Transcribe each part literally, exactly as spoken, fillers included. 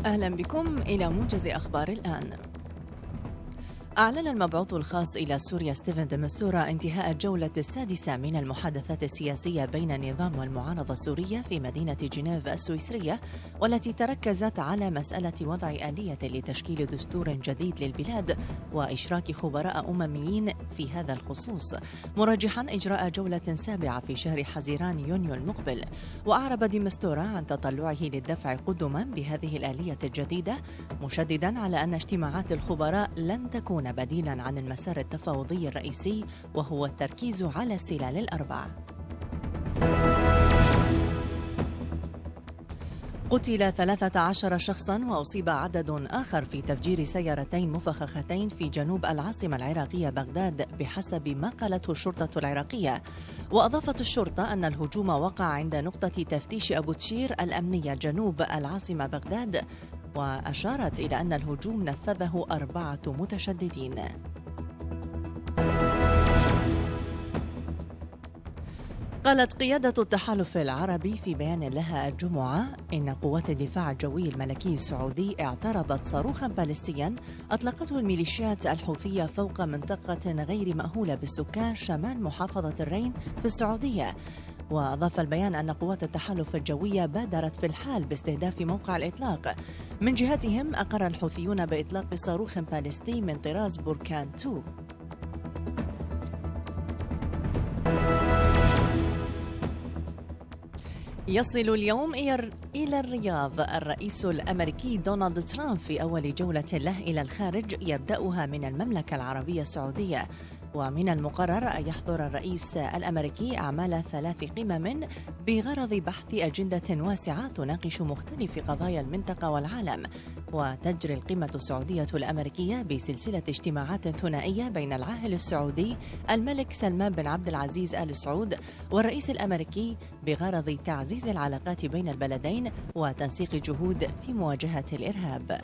أهلا بكم إلى موجز أخبار الآن. أعلن المبعوث الخاص إلى سوريا ستيفن دي مستورا انتهاء الجولة السادسة من المحادثات السياسية بين النظام والمعارضة السورية في مدينة جنيف السويسرية، والتي تركزت على مسألة وضع آلية لتشكيل دستور جديد للبلاد وإشراك خبراء أمميين في هذا الخصوص، مرجحا إجراء جولة سابعة في شهر حزيران يونيو المقبل. وأعرب دي مستورا عن تطلعه للدفع قدما بهذه الآلية الجديدة، مشددا على أن اجتماعات الخبراء لن تكون بديلا عن المسار التفاوضي الرئيسي، وهو التركيز على السلال الأربع. قتل ثلاثة عشر شخصا وأصيب عدد آخر في تفجير سيارتين مفخختين في جنوب العاصمة العراقية بغداد، بحسب ما قالته الشرطة العراقية. وأضافت الشرطة أن الهجوم وقع عند نقطة تفتيش أبو تشير الأمنية جنوب العاصمة بغداد، وأشارت إلى أن الهجوم نفذه أربعة متشددين. قالت قيادة التحالف العربي في بيان لها الجمعة إن قوات الدفاع الجوي الملكي السعودي اعترضت صاروخا باليستيا أطلقته الميليشيات الحوثية فوق منطقة غير مأهولة بالسكان شمال محافظة الرين في السعودية. وأضاف البيان أن قوات التحالف الجوية بادرت في الحال باستهداف موقع الإطلاق. من جهتهم أقر الحوثيون بإطلاق صاروخ باليستي من طراز بركان اثنين. يصل اليوم إلى الرياض الرئيس الأمريكي دونالد ترامب في أول جولة له إلى الخارج يبدأها من المملكة العربية السعودية. ومن المقرر أن يحضر الرئيس الأمريكي أعمال ثلاث قمم بغرض بحث أجندة واسعة تناقش مختلف قضايا المنطقة والعالم. وتجري القمة السعودية الأمريكية بسلسلة اجتماعات ثنائية بين العاهل السعودي الملك سلمان بن عبد العزيز آل سعود والرئيس الأمريكي، بغرض تعزيز العلاقات بين البلدين وتنسيق جهود في مواجهة الإرهاب.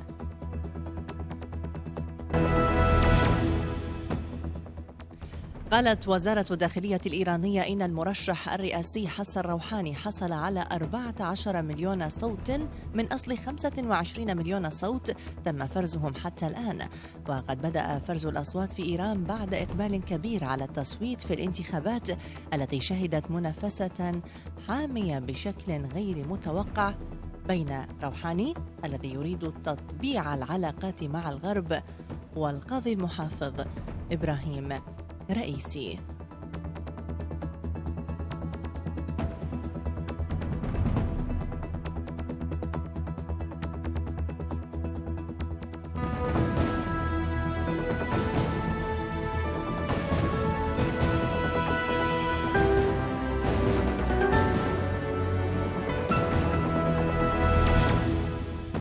قالت وزارة الداخلية الإيرانية إن المرشح الرئاسي حسن روحاني حصل على أربعة عشر مليون صوت من أصل خمسة وعشرين مليون صوت تم فرزهم حتى الآن. وقد بدأ فرز الأصوات في إيران بعد إقبال كبير على التصويت في الانتخابات التي شهدت منافسة حامية بشكل غير متوقع بين روحاني الذي يريد تطبيع العلاقات مع الغرب والقاضي المحافظ إبراهيم رئيسي.